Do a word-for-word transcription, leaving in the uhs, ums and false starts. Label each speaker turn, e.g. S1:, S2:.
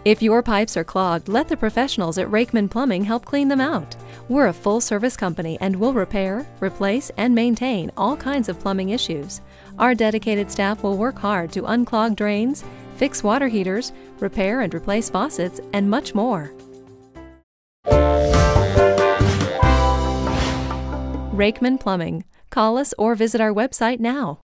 S1: If your pipes are clogged, let the professionals at Rakeman Plumbing help clean them out. We're a full-service company and will repair, replace, and maintain all kinds of plumbing issues. Our dedicated staff will work hard to unclog drains, fix water heaters, repair and replace faucets, and much more. Rakeman Plumbing. Call us or visit our website now.